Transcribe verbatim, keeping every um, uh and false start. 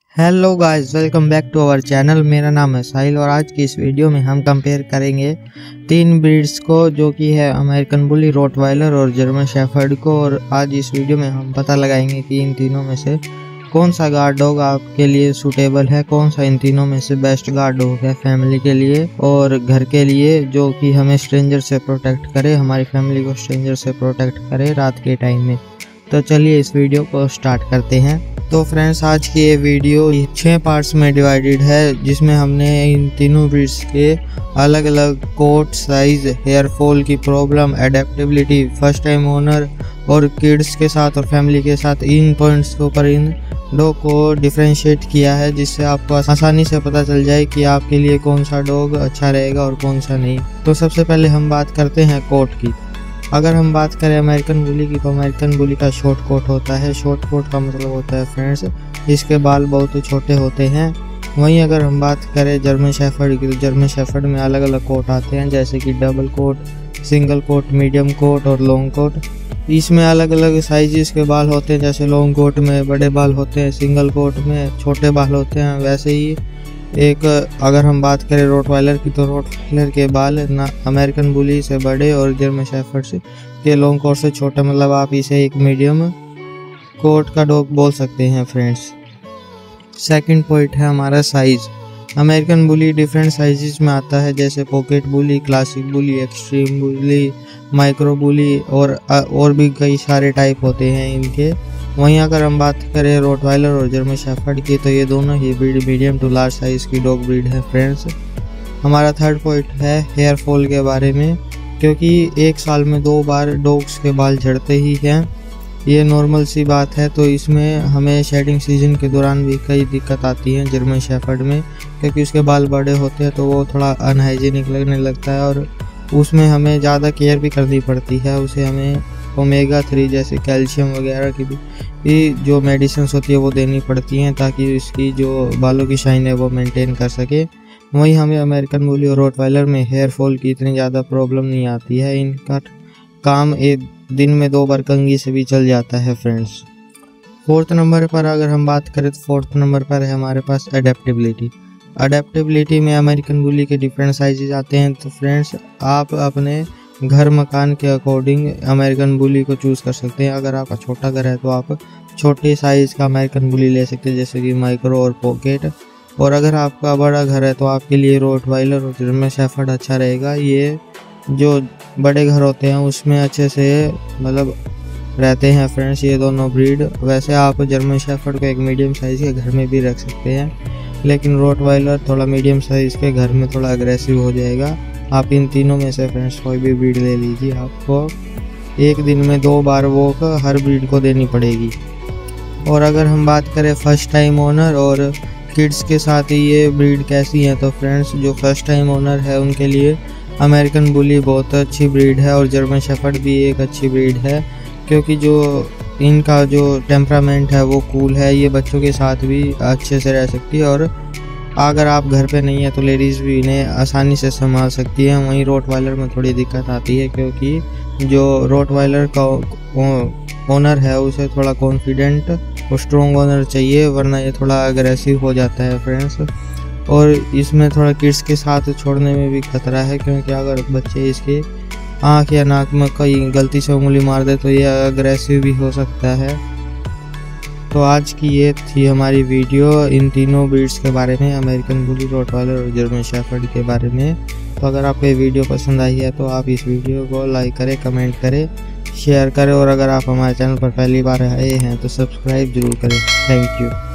Hello guys, welcome back to our channel. मेरा नाम है साहिल और आज की इस वीडियो में हम कंपेयर करेंगे तीन ब्रीड्स को, जो कि है अमेरिकन बुली, रोटवाइलर और जर्मन शेफर्ड को। और आज इस वीडियो में हम पता लगाएंगे कि इन तीनों में से कौन सा गार्ड डॉग आपके लिए सूटेबल है, कौन सा इन तीनों में से बेस्ट गार्ड डॉग है फैमिली के लिए और घर के लिए, जो कि हमें स्ट्रेंजर से प्रोटेक्ट करे, हमारी फैमिली को स्ट्रेंजर से प्रोटेक्ट करे रात के टाइम में। तो चलिए इस वीडियो को स्टार्ट करते हैं। तो फ्रेंड्स, आज की ये वीडियो छह पार्ट्स में डिवाइडेड है, जिसमें हमने इन तीनों ब्रीड्स के अलग अलग कोट साइज, हेयर फॉल की problem, adaptability, first time owner और किड्स के साथ और फैमिली के साथ इन पॉइंट्स के ऊपर इन डॉग को डिफरेंशिएट किया है, जिससे आपको आसानी से पता चल जाए कि आपके लिए कौन सा डॉग अच्छा रहेगा और कौन सा नहीं। तो सबसे पहले हम बात करते हैं कोट की। अगर हम बात करें अमेरिकन बुली की, तो अमेरिकन बुली का शॉर्ट कोट होता है। शॉर्ट कोट का मतलब होता है फ्रेंड्स, इसके बाल बहुत छोटे होते हैं। वहीं अगर हम बात करें जर्मन शेफर्ड की, तो जर्मन शेफर्ड में अलग अलग कोट आते हैं, जैसे कि double coat, single coat, medium coat और लॉन्ग कोट। इसमें अलग अलग साइजेस के बाल होते हैं, जैसे लॉन्ग कोट में बड़े बाल होते हैं, सिंगल कोट में छोटे बाल होते हैं। वैसे ही एक अगर हम बात करें रोटवाइलर की, तो रोटवाइलर के बाल ना अमेरिकन बुली से बड़े और जर्मन शेफर्ड से के लॉन्ग कोट से छोटे, मतलब आप इसे एक मीडियम कोट का डॉग बोल सकते हैं फ्रेंड्स। सेकंड पॉइंट है हमारा size. American bully different sizes में आता है, जैसे pocket bully, classic bully, extreme bully, micro bully और और भी कई सारे टाइप होते हैं इनके। वहीं अगर हम बात करें रोटवाइलर और जर्मन शेफर्ड की, तो ये दोनों ही breed medium to large size की डॉग ब्रीड है फ्रेंड्स। हमारा थर्ड पॉइंट है हेयर फॉल के बारे में, क्योंकि एक साल में दो बार डॉग्स के बाल झड़ते ही हैं, ये नॉर्मल सी बात है। तो इसमें हमें शेडिंग सीजन के दौरान भी कई दिक्कत आती है जर्मन शेफर्ड में, क्योंकि उसके बाल बड़े होते हैं तो वो थोड़ा अनहाइजीनिक लगने लगता है और उसमें हमें ज़्यादा केयर भी करनी पड़ती है। उसे हमें ओमेगा थ्री जैसे कैल्शियम वगैरह की भी जो मेडिसिन होती है वो देनी पड़ती हैं, ताकि उसकी जो बालों की शाइन है वो मेंटेन कर सके। वहीं हमें अमेरिकन बुली और रोटवाइलर में हेयर फॉल की इतनी ज़्यादा प्रॉब्लम नहीं आती है, इनका काम एक दिन में दो बार कंघी से भी चल जाता है फ्रेंड्स। फोर्थ नंबर पर अगर हम बात करें, तो फोर्थ नंबर पर है हमारे पास अडेप्टेबिलिटी। अडेप्टेबिलिटी में अमेरिकन बुली के डिफरेंट साइजेस आते हैं। तो फ्रेंड्स, आप अपने घर मकान के अकॉर्डिंग अमेरिकन बुली को चूज़ कर सकते हैं। अगर आपका छोटा घर है तो आप छोटे साइज़ का अमेरिकन बुली ले सकते हैं, जैसे कि माइक्रो और पॉकेट। और अगर आपका बड़ा घर है तो आपके लिए रोटवाइलर और जर्मन शेफर्ड अच्छा रहेगा। ये जो बड़े घर होते हैं उसमें अच्छे से मतलब रहते हैं फ्रेंड्स ये दोनों ब्रीड। वैसे आप जर्मन शेफर्ड को एक मीडियम साइज़ के घर में भी रख सकते हैं, लेकिन रोटवाइलर थोड़ा मीडियम साइज़ के घर में थोड़ा अग्रेसिव हो जाएगा। आप इन तीनों में से फ्रेंड्स कोई भी ब्रीड ले लीजिए, आपको एक दिन में दो बार वॉक हर ब्रीड को देनी पड़ेगी। और अगर हम बात करें फर्स्ट टाइम ओनर और किड्स के साथ ये ब्रीड कैसी है, तो फ्रेंड्स जो फर्स्ट टाइम ओनर है उनके लिए अमेरिकन बुली बहुत अच्छी ब्रीड है और जर्मन शेफर्ड भी एक अच्छी ब्रीड है, क्योंकि जो इनका जो टेम्परामेंट है वो कूल है। ये बच्चों के साथ भी अच्छे से रह सकती है और अगर आप घर पे नहीं है तो लेडीज़ भी इन्हें आसानी से संभाल सकती हैं। वहीं रोटवाइलर में थोड़ी दिक्कत आती है, क्योंकि जो रोटवाइलर का ओनर है उसे थोड़ा कॉन्फिडेंट और स्ट्रॉन्ग ओनर चाहिए, वरना ये थोड़ा अग्रेसिव हो जाता है फ्रेंड्स। और इसमें थोड़ा किड्स के साथ छोड़ने में भी खतरा है, क्योंकि अगर बच्चे इसके आँख या नाक में कहीं गलती से उंगली मार दे तो ये अग्रेसिव भी हो सकता है। तो आज की ये थी हमारी वीडियो इन तीनों ब्रीड्स के बारे में, अमेरिकन बुली, रोटवाइलर और जर्मन शेफर्ड के बारे में। तो अगर आपको ये वीडियो पसंद आई है तो आप इस वीडियो को लाइक करें, कमेंट करें, शेयर करें और अगर आप हमारे चैनल पर पहली बार आए हैं तो सब्सक्राइब जरूर करें। Thank you.